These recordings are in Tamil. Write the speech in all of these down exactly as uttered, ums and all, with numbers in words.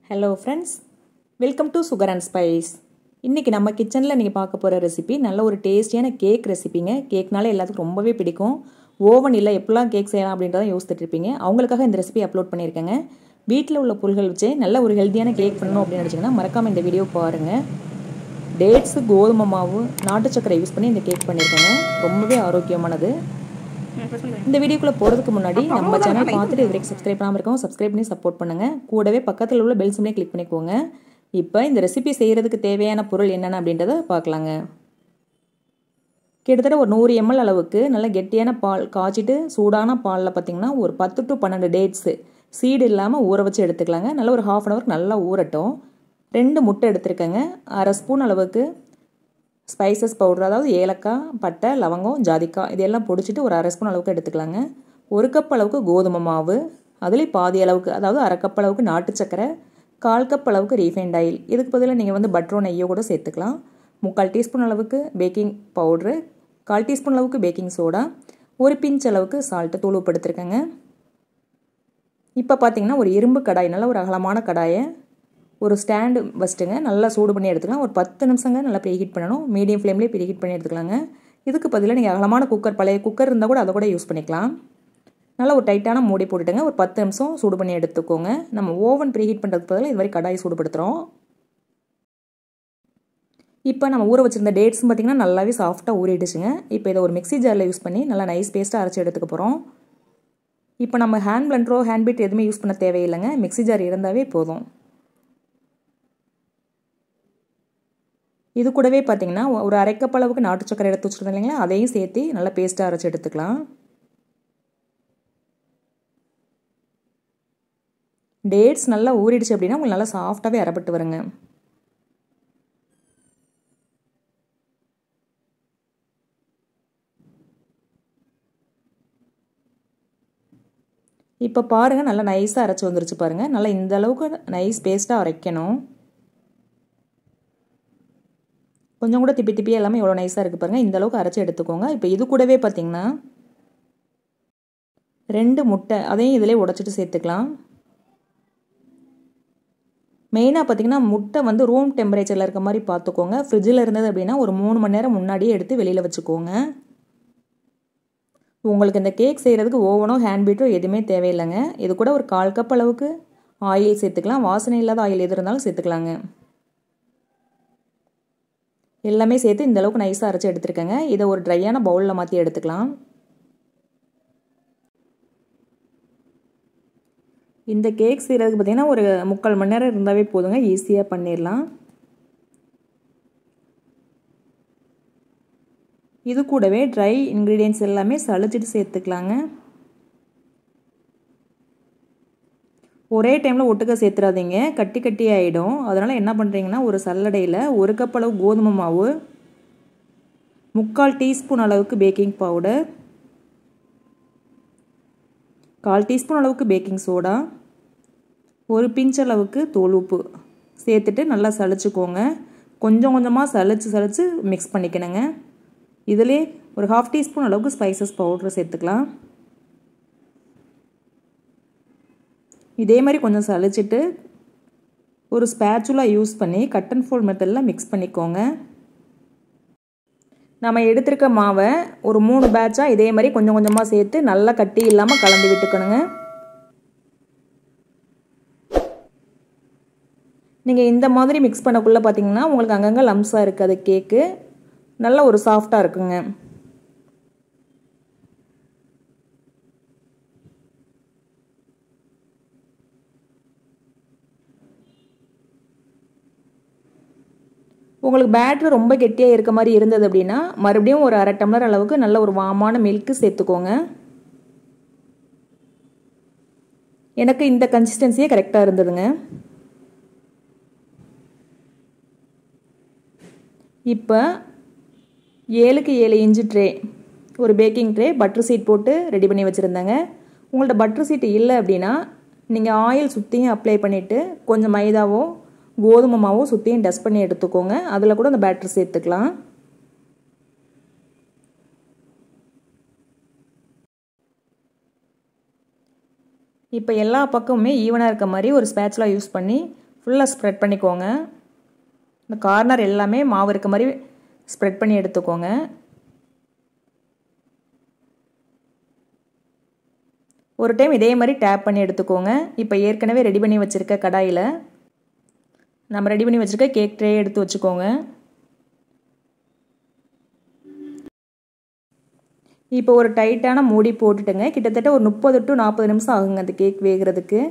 Hello friends, welcome to Sugar and Spice. இன்னைக்கு நம்ம கிச்சனில் நீங்கள் பார்க்க போகிற ரெசிபி நல்ல ஒரு டேஸ்டியான கேக் ரெசிபிங்க. கேக்னால எல்லாத்துக்கும் ரொம்பவே பிடிக்கும். ஓவன் இல்லை எப்படிலாம் கேக் செய்யலாம் அப்படின்றத யோசிச்சுட்டு இருப்பீங்க. அவங்களுக்காக இந்த ரெசிபி அப்லோட் பண்ணியிருக்கேங்க. வீட்டில் உள்ள பொருட்கள் வச்சு நல்ல ஒரு ஹெல்த்தியான கேக் பண்ணணும் அப்படின்னு நினச்சிங்கன்னா மறக்காமல் இந்த வீடியோ பாருங்கள். டேட்ஸு, கோதுமை மாவு, நாட்டு சக்கரை யூஸ் பண்ணி இந்த கேக் பண்ணியிருக்கேங்க. ரொம்பவே ஆரோக்கியமானது. இந்த வீடியோக்குள்ளே போகிறதுக்கு முன்னாடி நம்ம சேனல் பார்த்துட்டு இது வரைக்கும் சப்ஸ்கிரைப் பண்ணாமல் இருக்கோம், சப்ஸ்கிரைப் பண்ணி சப்போர்ட் பண்ணுங்கள். கூடவே பக்கத்தில் உள்ள பெல் சிம்லையும் கிளிக் பண்ணிக்கோங்க. இப்போ இந்த ரெசிபி செய்கிறதுக்கு தேவையான பொருள் என்னென்ன அப்படின்றத பார்க்கலாங்க. கிட்டத்தட்ட ஒரு நூறு எம்எல் அளவுக்கு நல்ல கெட்டியான பால் காய்ச்சிட்டு சூடான பாலில் பார்த்திங்கன்னா ஒரு பத்து டு பன்னெண்டு டேட்ஸு சீடு இல்லாமல் ஊற வச்சு எடுத்துக்கலாங்க. நல்லா ஒரு ஹாஃப் அன் ஹவர் நல்லா ஊறட்டும். ரெண்டு முட்டை எடுத்துருக்கேங்க. அரை ஸ்பூன் அளவுக்கு ஸ்பைசஸ் பவுடர், அதாவது ஏலக்காய், பட்டை, லவங்கம், ஜாதிக்காய் இதெல்லாம் பொடிச்சிட்டு ஒரு அரை ஸ்பூன் அளவுக்கு எடுத்துக்கலாங்க. ஒரு கப் அளவுக்கு கோதுமை மாவு, அதுலேயும் பாதி அளவுக்கு அதாவது அரை கப் அளவுக்கு நாட்டு சக்கரை, கால் கப் அளவுக்கு ரீஃபைண்ட் ஆயில், இதுக்கு பதிலாக நீங்கள் வந்து பட்டரோ நெய்யோ கூட சேர்த்துக்கலாம். முக்கால் டீஸ்பூன் அளவுக்கு பேக்கிங் பவுட்ரு, கால் டீஸ்பூன் அளவுக்கு பேக்கிங் சோடா, ஒரு பிஞ்ச் அளவுக்கு சால்ட்டு தூள் உப்பு எடுத்துருக்கேங்க. இப்போ பார்த்தீங்கன்னா ஒரு இரும்பு கடாய், நல்ல ஒரு அகலமான கடாயை ஒரு ஸ்டாண்டு வச்சுட்டுங்க நல்லா சூடு பண்ணி எடுத்துக்கலாம். ஒரு பத்து நிமிஷங்க நல்லா ப்ரீஹீட் பண்ணணும். மீடியம் ஃப்ளேம்லேயே ப்ரீஹீட் பண்ணி எடுத்துக்கலாங்க. இதுக்கு பதிலாக நீங்கள் அகலமான குக்கர், பழைய குக்கர் இருந்தால் கூட அதை கூட யூஸ் பண்ணிக்கலாம். நல்லா ஒரு டைட்டான மூடி போட்டுட்டுங்க ஒரு பத்து நிமிஷம் சூடு பண்ணி எடுத்துக்கோங்க. நம்ம ஓவன் ப்ரீஹீட் பண்ணுறதுக்கு பதிலாக இது மாதிரி கடாய் சூடுபடுத்துகிறோம். இப்போ நம்ம ஊற வச்சுருந்த டேட்ஸும் பார்த்திங்கன்னா நல்லாவே சாஃப்டாக ஊறிடுச்சுங்க. இப்போ இதை ஒரு மிக்ஸி ஜாரில் யூஸ் பண்ணி நல்லா நைஸ் பேஸ்ட்டாக அரைச்சி எடுத்துக்க போகிறோம். இப்போ நம்ம ஹேண்ட் பிளண்டரோ ஹேண்ட் பீட் எதுவுமே யூஸ் பண்ண தேவையில்லைங்க. மிக்ஸி ஜார் இருந்தாவே போதும். இது கூடவே பார்த்தீங்கன்னா ஒரு அரை கப் அளவுக்கு நாட்டு சக்கரை எடுத்து வச்சுருந்தோம் இல்லைங்களா, அதையும் சேர்த்து நல்லா பேஸ்ட்டாக அரைச்சி எடுத்துக்கலாம். டேட்ஸ் நல்லா ஊறிடுச்சு அப்படின்னா உங்களுக்கு நல்லா சாஃப்டாகவே அரைப்பட்டு வருங்க. இப்போ பாருங்கள் நல்லா நைஸாக அரைச்சி வந்துருச்சு பாருங்கள். நல்லா இந்த அளவுக்கு நைஸ் பேஸ்ட்டாக அரைக்கணும். கொஞ்சம் கூட திப்பி திப்பியாக எல்லாமே எவ்வளோ நைஸாக இருக்குது பாருங்கள். இந்த அளவுக்கு அரைச்சி எடுத்துக்கோங்க. இப்போ இது கூடவே பார்த்திங்கன்னா ரெண்டு முட்டை அதையும் இதிலே உடச்சிட்டு சேர்த்துக்கலாம். மெயினாக பார்த்திங்கன்னா முட்டை வந்து ரூம் டெம்பரேச்சரில் இருக்க மாதிரி பார்த்துக்கோங்க. ஃப்ரிட்ஜில் இருந்தது அப்படின்னா ஒரு மூணு மணி நேரம் முன்னாடியே எடுத்து வெளியில் வச்சுக்கோங்க. உங்களுக்கு இந்த கேக் செய்கிறதுக்கு ஓவனோ ஹேண்ட் பீட்டோ எதுவுமே தேவையில்லைங்க. இது கூட ஒரு கால் கப் அளவுக்கு ஆயில் சேர்த்துக்கலாம். வாசனை இல்லாத ஆயில் எது இருந்தாலும் சேர்த்துக்கலாங்க. எல்லாமே சேர்த்து இந்த அளவுக்கு நைஸாக அரைச்சி எடுத்துருக்கேங்க. இதை ஒரு ட்ரையான பவுலில் மாற்றி எடுத்துக்கலாம். இந்த கேக் செய்கிறதுக்கு பார்த்திங்கன்னா ஒரு முக்கால் மணி நேரம் இருந்தாவே போதுங்க, ஈஸியாக பண்ணிடலாம். இது கூடவே ட்ரை இன்க்ரீடியன்ட்ஸ் எல்லாமே சளிச்சிட்டு சேர்த்துக்கலாங்க. ஒரே டைமில் ஒட்டுக்க சேர்த்துறாதீங்க, கட்டி கட்டி ஆகிடும். அதனால் என்ன பண்ணுறீங்கன்னா ஒரு சல்லடையில் ஒரு கப் அளவு கோதுமை மாவு, முக்கால் டீஸ்பூன் அளவுக்கு பேக்கிங் பவுடர், கால் டீஸ்பூன் அளவுக்கு பேக்கிங் சோடா, ஒரு பிஞ்ச் அளவுக்கு தூள் உப்பு சேர்த்துட்டு நல்லா சளிச்சுக்கோங்க. கொஞ்சம் கொஞ்சமாக சளிச்சு சளிச்சு மிக்ஸ் பண்ணிக்கணுங்க. இதிலே ஒரு ஹாஃப் டீஸ்பூன் அளவுக்கு ஸ்பைசஸ் பவுடர் சேர்த்துக்கலாம். இதே மாதிரி கொஞ்சம் சளிச்சிட்டு ஒரு ஸ்பேச்சுலா யூஸ் பண்ணி கட் அண்ட் ஃபோல்ட் மெத்தடில் மிக்ஸ் பண்ணிக்கோங்க. நம்ம எடுத்துருக்க மாவை ஒரு மூணு பேட்சாக இதே மாதிரி கொஞ்சம் கொஞ்சமாக சேர்த்து நல்லா கட்டி இல்லாமல் கலந்து விட்டுக்கணுங்க. நீங்கள் இந்த மாதிரி மிக்ஸ் பண்ணக்குள்ளே பார்த்தீங்கன்னா உங்களுக்கு அங்கங்கே லம்ஸாக இருக்காது, கேக்கு நல்ல ஒரு சாஃப்டாக இருக்குங்க. உங்களுக்கு பேட்ரு ரொம்ப கெட்டியாக இருக்க மாதிரி இருந்தது அப்படின்னா மறுபடியும் ஒரு அரை டம்ளர் அளவுக்கு நல்ல ஒரு வாமான மில்க்கு சேர்த்துக்கோங்க. எனக்கு இந்த கன்சிஸ்டன்சியே கரெக்டாக இருந்ததுங்க. இப்போ ஏழுக்கு ஏழு இன்ச்சு ட்ரே, ஒரு பேக்கிங் ட்ரே பட்டர் சீட் போட்டு ரெடி பண்ணி வச்சுருந்தேங்க. உங்கள்ட்ட பட்டர் சீட் இல்லை அப்படின்னா நீங்கள் ஆயில் சுற்றியும் அப்ளை பண்ணிவிட்டு கொஞ்சம் மைதாவோ கோதுமை மாவோ சுற்றியும் டஸ்ட் பண்ணி எடுத்துக்கோங்க. அதில் கூட அந்த பேட்டர் சேர்த்துக்கலாம். இப்போ எல்லா பக்கமுமே ஈவனாக இருக்க மாதிரி ஒரு ஸ்பேச்சுலா யூஸ் பண்ணி ஃபுல்லாக ஸ்ப்ரெட் பண்ணிக்கோங்க. இந்த கார்னர் எல்லாமே மாவு இருக்க மாதிரி ஸ்ப்ரெட் பண்ணி எடுத்துக்கோங்க. ஒரு டைம் இதே மாதிரி டேப் பண்ணி எடுத்துக்கோங்க. இப்போ ஏற்கனவே ரெடி பண்ணி வச்சுருக்க கடாயில் நம்ம ரெடி பண்ணி வச்சுருக்க கேக் ட்ரே எடுத்து வச்சுக்கோங்க. இப்போ ஒரு டைட்டான மூடி போட்டுட்டுங்க கிட்டத்தட்ட ஒரு முப்பது டு நாற்பது நிமிஷம் ஆகுங்க அந்த கேக் வேகிறதுக்கு.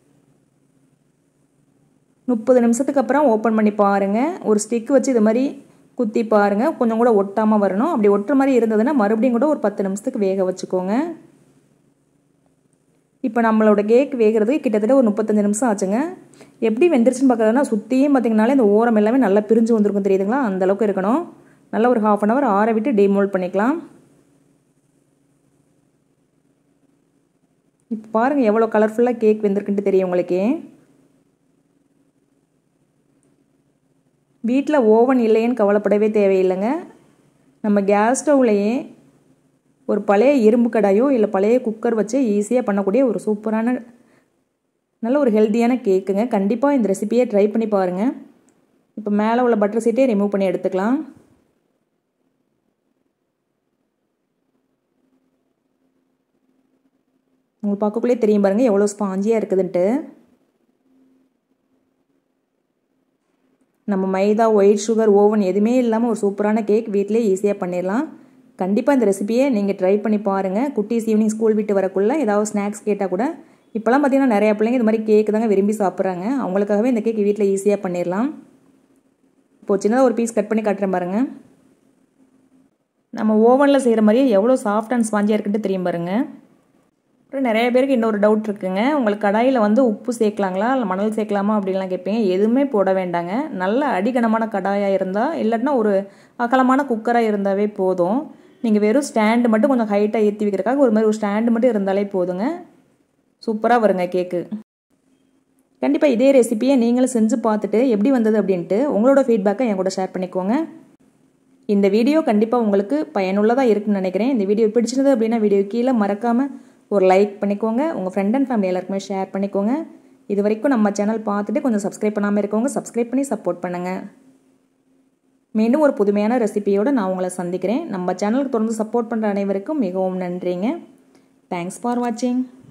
முப்பது நிமிஷத்துக்கு அப்புறம் ஓப்பன் பண்ணி பாருங்கள். ஒரு ஸ்டிக் வச்சு இது மாதிரி குத்தி பாருங்கள். கொஞ்சம் கூட ஒட்டாமல் வரணும். அப்படி ஒட்டுற மாதிரி இருந்ததுன்னா மறுபடியும் கூட ஒரு பத்து நிமிஷத்துக்கு வேக வச்சுக்கோங்க. இப்போ நம்மளோட கேக் வேகிறதுக்கு கிட்டத்தட்ட ஒரு முப்பத்தஞ்சு நிமிஷம் ஆச்சுங்க. எப்படி வெந்துருச்சுன்னு பார்க்குறதுனா சுற்றியும் பார்த்திங்கனாலே இந்த ஓரம் எல்லாமே நல்லா பிரிஞ்சு வந்திருக்கும் தெரியுதுங்களா? அந்தளவுக்கு இருக்கணும். நல்லா ஒரு ஹாஃப் அன் ஹவர் ஆற விட்டு டீமோல்ட் பண்ணிக்கலாம். இப்போ பாருங்கள் எவ்வளோ கலர்ஃபுல்லாக கேக் வெந்திருக்குன்ட்டு தெரியும் உங்களுக்கே. வீட்டில் ஓவன் இல்லைன்னு கவலைப்படவே தேவையில்லைங்க. நம்ம கேஸ் ஸ்டவ்லையே ஒரு பழைய இரும்பு கடாயோ இல்லை பழைய குக்கர் வச்சு ஈஸியாக பண்ணக்கூடிய ஒரு சூப்பரான நல்ல ஒரு ஹெல்த்தியான கேக்குங்க. கண்டிப்பாக இந்த ரெசிபியை ட்ரை பண்ணி பாருங்கள். இப்போ மேலே உள்ள பட்டர் சீட்டை ரிமூவ் பண்ணி எடுத்துக்கலாம். உங்களுக்கு பார்க்கக்குள்ளே தெரியும் பாருங்கள் எவ்வளோ ஸ்பாஞ்சியாக இருக்குதுன்ட்டு. நம்ம மைதா, ஒயிட் சுகர், ஓவன் எதுவுமே இல்லாமல் ஒரு சூப்பரான கேக் வீட்டிலே ஈஸியாக பண்ணிடலாம். கண்டிப்பாக இந்த ரெசிபியை நீங்கள் ட்ரை பண்ணி பாருங்கள். குட்டீஸ் ஈவினிங் ஸ்கூல் விட்டு வரக்குள்ளே ஏதாவது ஸ்நாக்ஸ் கேட்டால் கூட இப்போலாம் பார்த்திங்கன்னா நிறையா பிள்ளைங்க இது மாதிரி கேக்கு தாங்க விரும்பி சாப்பிட்றாங்க. அவங்களுக்காகவே இந்த கேக் வீட்டில் ஈஸியாக பண்ணிடலாம். இப்போது சின்னதாக ஒரு பீஸ் கட் பண்ணி காட்டுறேன் பாருங்கள். நம்ம ஓவனில் செய்கிற மாதிரியே எவ்வளோ சாஃப்ட் அண்ட் ஸ்பாஞ்சியாக இருக்குன்ட்டு தெரியும் பாருங்கள். அப்புறம் நிறைய பேருக்கு இன்னொரு டவுட் இருக்குங்க. உங்களுக்கு கடாயில் வந்து உப்பு சேர்க்கலாங்களா இல்லை மணல் சேர்க்கலாமா அப்படின்லாம் கேட்பீங்க. எதுவுமே போட வேண்டாங்க. நல்ல அடிகனமான கடாயாக இருந்தால் இல்லாட்டினா ஒரு அகலமான குக்கராக இருந்தாவே போதும். நீங்கள் வெறும் ஸ்டாண்டு மட்டும் கொஞ்சம் ஹைட்டாக ஏற்றி வைக்கிறதுக்காக ஒரு மாதிரி ஒரு ஸ்டாண்டு மட்டும் இருந்தாலே போதுங்க. சூப்பராக வருங்க கேக்கு. கண்டிப்பாக இதே ரெசிபியை நீங்களும் செஞ்சு பார்த்துட்டு எப்படி வந்தது அப்படின்ட்டு உங்களோட ஃபீட்பேக்கை என் கூட ஷேர் பண்ணிக்கோங்க. இந்த வீடியோ கண்டிப்பாக உங்களுக்கு பயனுள்ளதாக இருக்குன்னு நினைக்கிறேன். இந்த வீடியோ பிடிச்சிருந்தது அப்படின்னா வீடியோ கீழே மறக்காமல் ஒரு லைக் பண்ணிக்கோங்க. உங்கள் ஃப்ரெண்ட் அண்ட் ஃபேமிலி எல்லாருக்குமே ஷேர் பண்ணிக்கோங்க. இது வரைக்கும் நம்ம சேனல் பார்த்துட்டு கொஞ்சம் சப்ஸ்கிரைப் பண்ணாமல் இருக்கவங்க சப்ஸ்கிரைப் பண்ணி சப்போர்ட் பண்ணுங்கள். மீண்டும் ஒரு புதுமையான ரெசிபியோடு நான் உங்களை சந்திக்கிறேன். நம்ம சேனலுக்கு தொடர்ந்து சப்போர்ட் பண்ணுற அனைவருக்கும் மிகவும் நன்றிங்க. தேங்க்ஸ் ஃபார் வாட்சிங்.